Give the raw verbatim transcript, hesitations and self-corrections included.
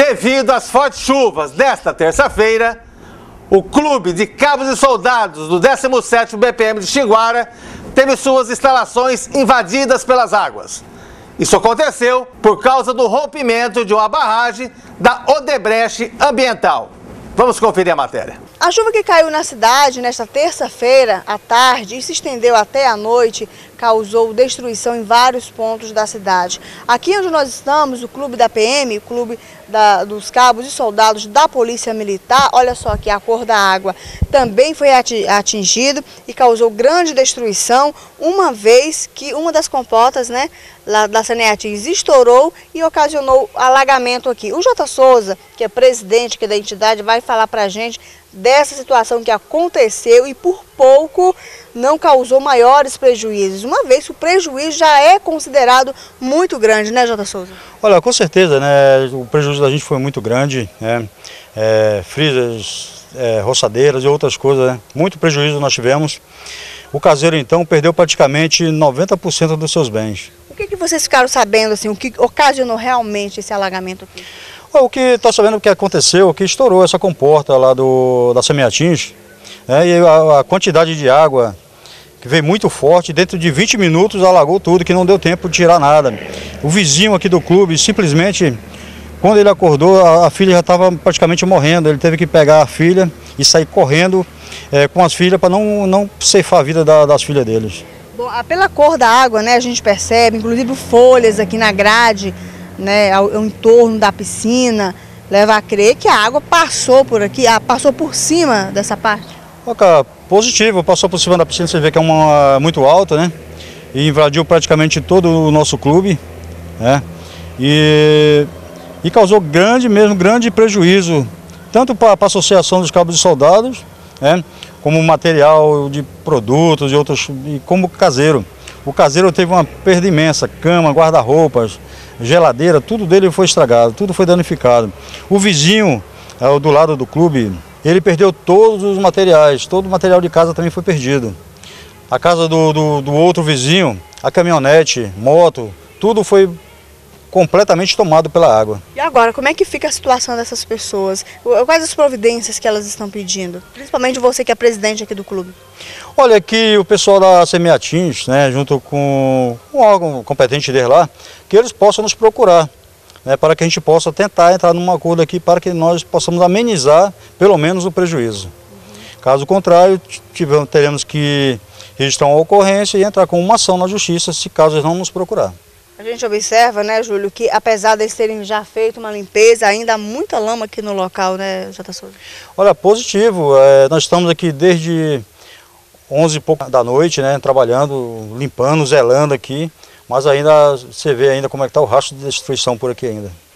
Devido às fortes chuvas desta terça-feira, o Clube de Cabos e Soldados do décimo sétimo B P M de Xinguara teve suas instalações invadidas pelas águas. Isso aconteceu por causa do rompimento de uma barragem da Odebrecht Ambiental. Vamos conferir a matéria. A chuva que caiu na cidade nesta terça-feira à tarde e se estendeu até a noite causou destruição em vários pontos da cidade. Aqui onde nós estamos, o Clube da P M, o Clube da, dos Cabos e Soldados da Polícia Militar, olha só aqui a cor da água, também foi atingido e causou grande destruição, uma vez que uma das comportas, né, lá da Saneatins estourou e ocasionou alagamento aqui. O J. Souza, que é presidente aqui da entidade, vai falar para a gente dessa situação que aconteceu e por pouco não causou maiores prejuízos, uma vez que o prejuízo já é considerado muito grande, né, J. Souza? Olha, com certeza, né, o prejuízo da gente foi muito grande, né, é, frisas, é, roçadeiras e outras coisas, né, muito prejuízo nós tivemos. O caseiro, então, perdeu praticamente noventa por cento dos seus bens. O que, que vocês ficaram sabendo, assim, o que ocasionou realmente esse alagamento aqui? O que está sabendo que aconteceu, que estourou essa comporta lá do, da Saneatins, né, e a, a quantidade de água que veio muito forte, dentro de vinte minutos alagou tudo, que não deu tempo de tirar nada. O vizinho aqui do clube, simplesmente, quando ele acordou, a, a filha já estava praticamente morrendo, ele teve que pegar a filha e sair correndo é, com as filhas para não, não ceifar a vida da, das filhas deles. Bom, pela cor da água, né, a gente percebe, inclusive folhas aqui na grade, né, ao, ao entorno da piscina, leva a crer que a água passou por aqui, passou por cima dessa parte. Ok, positivo, passou por cima da piscina, você vê que é uma muito alta, né? E invadiu praticamente todo o nosso clube, né? E, e causou grande mesmo, grande prejuízo, tanto para a Associação dos Cabos e Soldados, né? Como material de produtos e outros, e como caseiro. O caseiro teve uma perda imensa, cama, guarda-roupas, geladeira, tudo dele foi estragado, tudo foi danificado. O vizinho, é, do lado do clube, ele perdeu todos os materiais, todo o material de casa também foi perdido. A casa do, do, do outro vizinho, a caminhonete, moto, tudo foi completamente tomado pela água. E agora, como é que fica a situação dessas pessoas? Quais as providências que elas estão pedindo? Principalmente você que é presidente aqui do clube. Olha, que o pessoal da Saneatins, né, junto com o órgão competente deles lá, que eles possam nos procurar, né, para que a gente possa tentar entrar num acordo aqui para que nós possamos amenizar pelo menos o prejuízo. Uhum. Caso contrário, tivemos, teremos que registrar uma ocorrência e entrar com uma ação na justiça se caso eles não nos procurar. A gente observa, né, Júlio, que apesar deles terem já feito uma limpeza, ainda há muita lama aqui no local, né, J. Souza? Olha, positivo. É, nós estamos aqui desde onze e pouco da noite, né, trabalhando, limpando, zelando aqui, mas ainda você vê ainda como é que está o rastro de destruição por aqui ainda.